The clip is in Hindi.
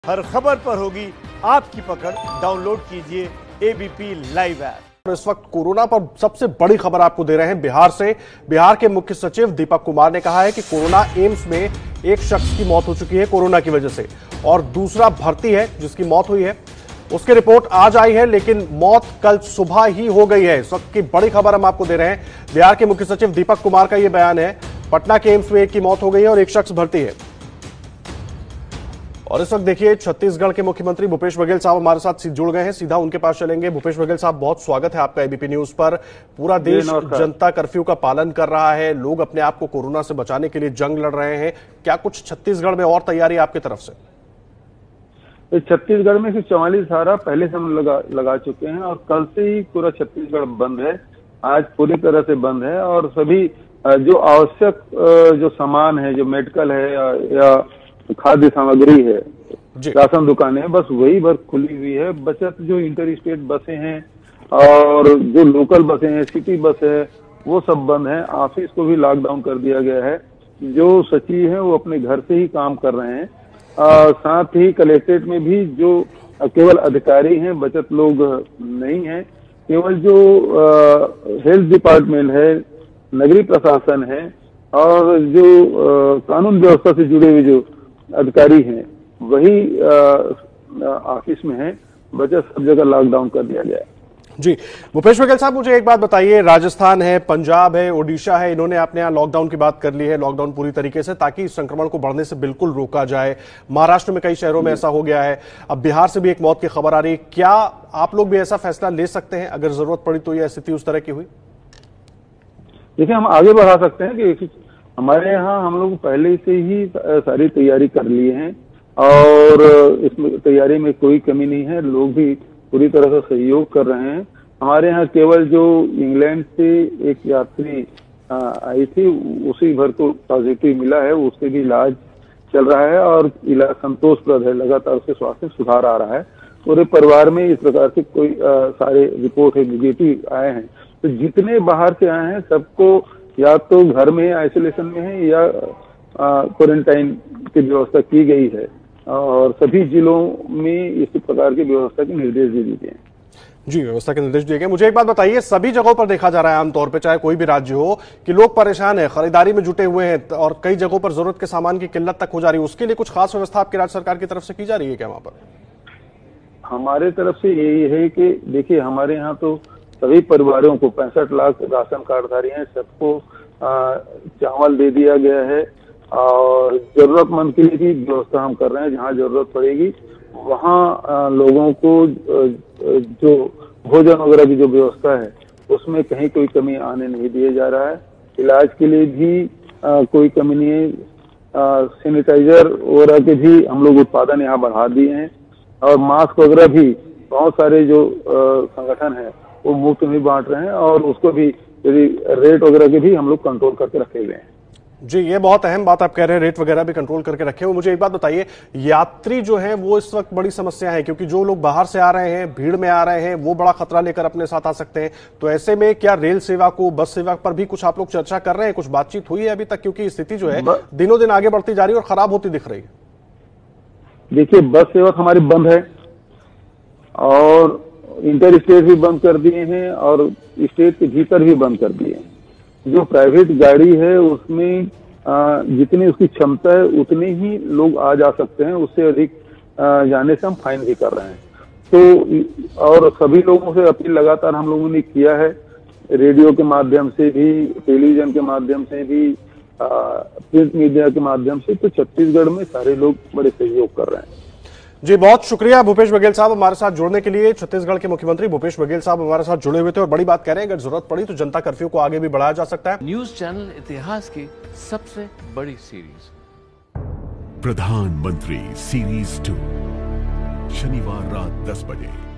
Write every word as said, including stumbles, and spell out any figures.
हर खबर पर होगी आपकी पकड़। डाउनलोड कीजिए एबीपी लाइव ऐप। इस वक्त कोरोना पर सबसे बड़ी खबर आपको दे रहे हैं बिहार से। बिहार के मुख्य सचिव दीपक कुमार ने कहा है कि कोरोना एम्स में एक शख्स की मौत हो चुकी है कोरोना की वजह से, और दूसरा भर्ती है जिसकी मौत हुई है, उसकी रिपोर्ट आज आई है, लेकिन मौत कल सुबह ही हो गई है। इस वक्त की बड़ी खबर हम आपको दे रहे हैं। बिहार के मुख्य सचिव दीपक कुमार का यह बयान है। पटना के एम्स में एक की मौत हो गई है और एक शख्स भर्ती है। और इस वक्त देखिए छत्तीसगढ़ के मुख्यमंत्री भूपेश बघेल साहब हमारे साथ जुड़ गए हैं, सीधा उनके पास चलेंगे। भूपेश बघेल साहब, बहुत स्वागत है आपका एबीपी न्यूज पर। पूरा देश जनता कर्फ्यू का पालन कर रहा है, लोग अपने आप को कोरोना से बचाने के लिए जंग लड़ रहे हैं। क्या कुछ छत्तीसगढ़ में और तैयारी आपकी तरफ से? छत्तीसगढ़ में सिर्फ चौवालीस धारा पहले से हम लगा लगा चुके हैं और कल से ही पूरा छत्तीसगढ़ बंद है। आज पूरी तरह से बंद है और सभी जो आवश्यक जो सामान है, जो मेडिकल है या खाद्य सामग्री है, राशन दुकानें, बस वही भर खुली हुई है। बचत जो इंटर स्टेट बसें हैं और जो लोकल बसें हैं, सिटी बस है, वो सब बंद है। ऑफिस को भी लॉकडाउन कर दिया गया है। जो सचिव हैं वो अपने घर से ही काम कर रहे हैं। आ, साथ ही कलेक्ट्रेट में भी जो केवल अधिकारी हैं, बचत लोग नहीं हैं। केवल जो हेल्थ डिपार्टमेंट है, नगरीय प्रशासन है और जो आ, कानून व्यवस्था से जुड़े हुए जो अधिकारी हैं वही ऑफिस में है। बचत सब जगह लॉकडाउन कर दिया गया है। जी भूपेश बघेल साहब, मुझे एक बात बताइए, राजस्थान है, पंजाब है, ओडिशा है, इन्होंने अपने यहाँ लॉकडाउन की बात कर ली है, लॉकडाउन पूरी तरीके से, ताकि इस संक्रमण को बढ़ने से बिल्कुल रोका जाए। महाराष्ट्र में कई शहरों में ऐसा हो गया है। अब बिहार से भी एक मौत की खबर आ रही है। क्या आप लोग भी ऐसा फैसला ले सकते हैं अगर जरूरत पड़ी तो? यह स्थिति उस तरह की हुई? देखिए, हम आगे बढ़ा सकते हैं कि हमारे यहाँ हम लोग पहले से ही सारी तैयारी कर लिए हैं और इसमें तैयारी में कोई कमी नहीं है। लोग भी पूरी तरह से सहयोग कर रहे हैं। हमारे यहाँ केवल जो इंग्लैंड से एक यात्री आई थी, उसी भर को पॉजिटिव मिला है, उससे भी इलाज चल रहा है और इलाज संतोषप्रद है। लगातार उसके स्वास्थ्य में सुधार आ रहा है। पूरे परिवार में इस प्रकार से कोई आ, सारे रिपोर्ट है निगेटिव आए हैं। तो जितने बाहर से आए हैं सबको या तो घर में आइसोलेशन में है या क्वारंटाइन की व्यवस्था की गई है और सभी जिलों में इस प्रकार की व्यवस्था के निर्देश दे दिए गए हैं। जी, व्यवस्था के निर्देश दिए गए। मुझे एक बात बताइए, सभी जगहों पर देखा जा रहा है आमतौर पर, चाहे कोई भी राज्य हो, कि लोग परेशान है, खरीदारी में जुटे हुए हैं और कई जगहों पर जरूरत के सामान की किल्लत तक हो जा रही है। उसके लिए कुछ खास व्यवस्था आपकी राज्य सरकार की तरफ से की जा रही है क्या वहां पर? हमारे तरफ से यही है कि देखिए, हमारे यहाँ तो सभी परिवारों को पैंसठ लाख राशन कार्डधारी हैं, सबको चावल दे दिया गया है और जरूरतमंद के लिए भी व्यवस्था हम कर रहे हैं। जहाँ जरूरत पड़ेगी वहाँ लोगों को जो भोजन वगैरह की जो व्यवस्था है उसमें कहीं कोई कमी आने नहीं दिया जा रहा है। इलाज के लिए भी आ, कोई कमी नहीं है। सैनिटाइजर वगैरह के भी हम लोग उत्पादन यहाँ बढ़ा दिए हैं और मास्क वगैरह भी बहुत सारे जो संगठन है वो मुफ्त में बांट रहे हैं और उसको भी यदि रेट वगैरह के भी हम लोग कंट्रोल करके रखे हुए हैं। जी, ये बहुत अहम बात आप कह रहे हैं, रेट वगैरह भी कंट्रोल करके रखे हुए। मुझे एक बात बताइए, यात्री जो है वो इस वक्त बड़ी समस्या है, क्योंकि जो लोग बाहर से आ रहे हैं, भीड़ में आ रहे हैं, वो बड़ा खतरा लेकर अपने साथ आ सकते हैं। तो ऐसे में क्या रेल सेवा को, बस सेवा पर भी कुछ आप लोग चर्चा कर रहे हैं? कुछ बातचीत हुई है अभी तक? क्योंकि स्थिति जो है दिनों दिन आगे बढ़ती जा रही है और खराब होती दिख रही है। देखिए, बस सेवा हमारी बंद है और इंटर स्टेट भी बंद कर दिए हैं और स्टेट के भीतर भी बंद कर दिए हैं। जो प्राइवेट गाड़ी है उसमें आ, जितनी उसकी क्षमता है उतने ही लोग आ जा सकते हैं, उससे अधिक आ, जाने से हम फाइन भी कर रहे हैं। तो और सभी लोगों से अपील लगातार हम लोगों ने किया है, रेडियो के माध्यम से भी, टेलीविजन के माध्यम से भी, प्रिंट मीडिया के माध्यम से। तो छत्तीसगढ़ में सारे लोग बड़े सहयोग कर रहे हैं। जी, बहुत शुक्रिया भूपेश बघेल साहब हमारे साथ जुड़ने के लिए। छत्तीसगढ़ के मुख्यमंत्री भूपेश बघेल साहब हमारे साथ जुड़े हुए थे और बड़ी बात कह रहे हैं, अगर जरूरत पड़ी तो जनता कर्फ्यू को आगे भी बढ़ाया जा सकता है। न्यूज चैनल इतिहास की सबसे बड़ी सीरीज प्रधानमंत्री सीरीज टू, शनिवार रात दस बजे।